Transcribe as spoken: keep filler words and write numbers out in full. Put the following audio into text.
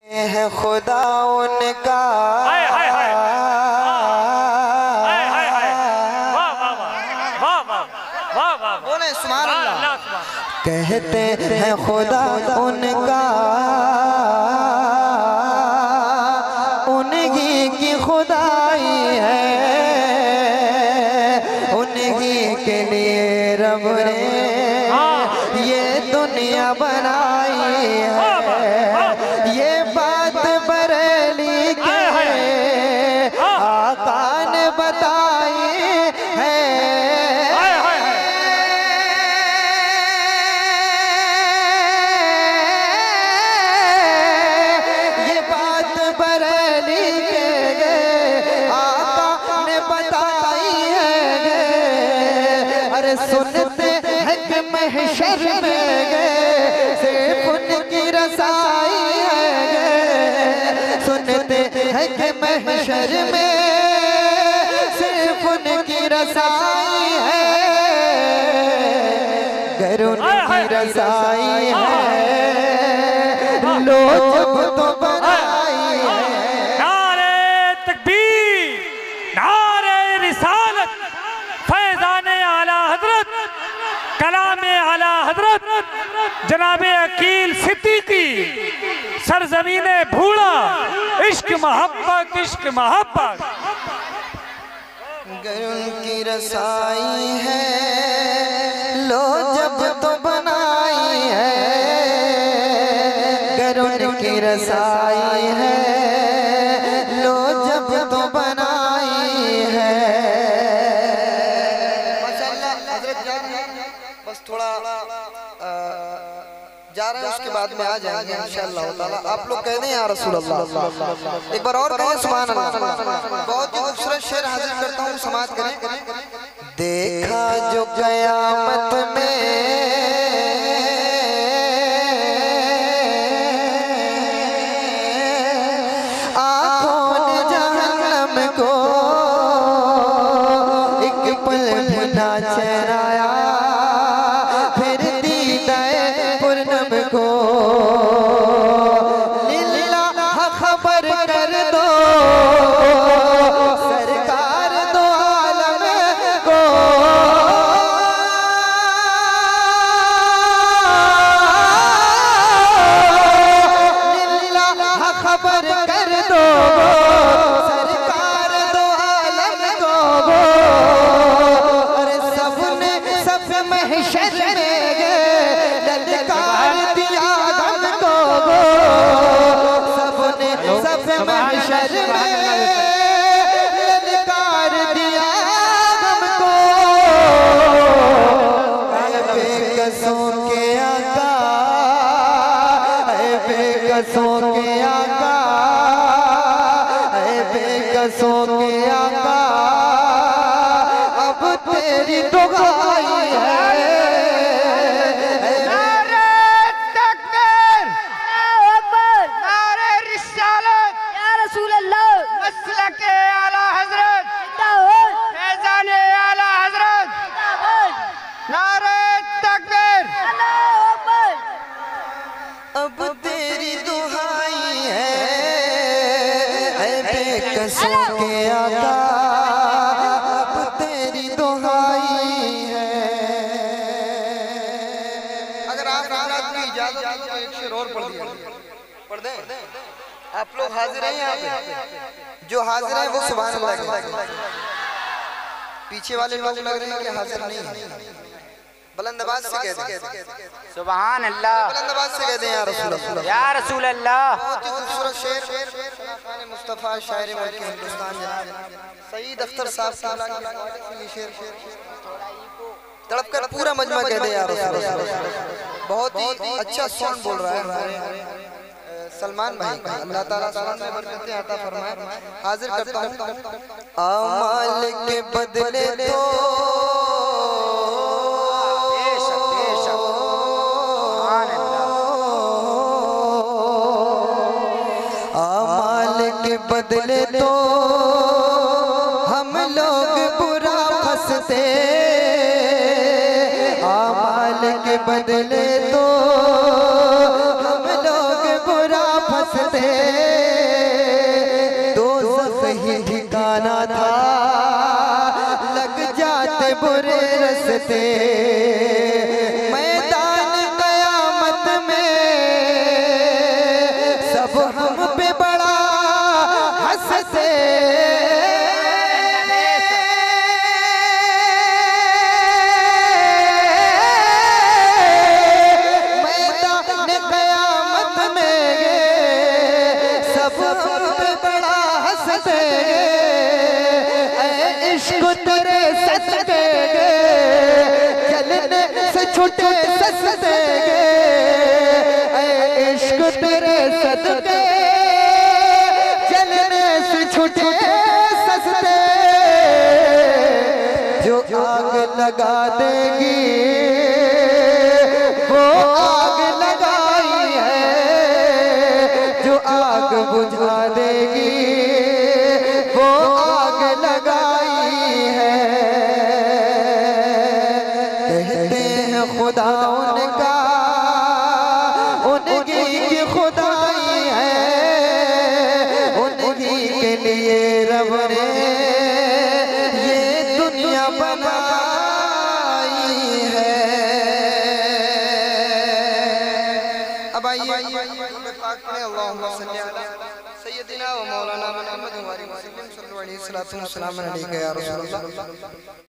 है खुदा उनका बोले सुभान अल्लाह। कहते हैं खुदा उनका उन्हीं की खुदाई है, उन्हीं के लिए रब ने ये दुनिया बनाई है। ये बात बरेली के आका ने बताई है। ये बात बरेली के आका ने बताई है। अरे सुनते हैं कि महशर में सिर्फ उनकी रसाई है। सुनते हैं कि महशर में सिर्फ उनकी रसाई है। गर उनकी रसाई है लो जब तो बनाई है। नारे तकबीर, नारे रिसालत, फैज़ाने आला हजरत, कलामे आला हजरत जनाबे अकील सिद्दीकी, सरजमीने भूड़ा, इश्क मोहब्बत, इश्क मोहब्बत। गर उनकी रसाई है लो जब तो बनाई है। गर उनकी रसाई है लो जब तो बनाई है। माशाअल्लाह हजरत जान बस थोड़ा जा रहे हैं, उसके बाद में आ जाएंगे इंशाअल्लाह ताला। आप लोग कह दें या रसूल अल्लाह, एक बार और कहें सुभान अल्लाह। बहुत ही खूबसूरत शेर हाजिर करता हूँ, समाज करें। देखा जो कयामत में आँखों ने जहन्नम को एक पल भी ना चराया, फिर दीदाए पूर्णम को लिल्लाह खबर कर दो सरकार दो आलम को। लिल्लाह खबर कर दो सरकार दो आलम को। और सबने सब महशर में ललकार दिया गम को। सबने सब महशर में ललकार दिया गम को। बेकसों के आका, बेकसों के आका, बेकसों के आका, अब तेरी दुहाई है। अब तेरी दुहाई है बेकसों के आका, अब तेरी दुहाई है। अगर आप रात की इजाजत हो तो एक शेर और पढ़ दिया पढ़ दें। आप लोग हाजिर हैं यहाँ पे, जो हाजिर हैं वो सुभान अल्लाह कहें। पीछे वाले लोग लग रहे हैं कि हाजिर नहीं है, बुलंदबाज से कह दें सुभान अल्लाह, बुलंदबाज से कह दें या रसूल अल्लाह, या रसूल अल्लाह। बहुत ही खूबसूरत शेर खाने मुस्तफ़ा शायर मुल्क हिंदुस्तान जनाब सईद अख्तर साहब साहब ये शेर तड़प कर पूरा मजमा कह दे या रसूल अल्लाह। बहुत ही अच्छा सॉन्ग बोल रहा है हमारे सलमान भाई, अल्लाह ताला से बरकतें अता फरमाए। हाजिर करता हूँ अमाल के बदले तो बदले तो हम लोग बुरा फंसते, आमाल के बदले तो हम लोग बुरा फंसते। छुटे ससते गे, ऐ इश्क तेरे सदके जलने से छुटे ससते, जो आग लगा देगी वो आग लगाई है, जो आग बुझा देगी वो आग लगाई है। कहते हैं खुदा उनका उनकी की खुदाई है, उन्हीं के लिए रब ने ये दुनिया बनाई है। अब आइए अल्लाहुम्मा सल्ली अला सय्यदिना व मौलाना मुहम्मद व अलैहि वसल्लम सल्लल्लाहु अलैहि वसल्लम या रसूल अल्लाह।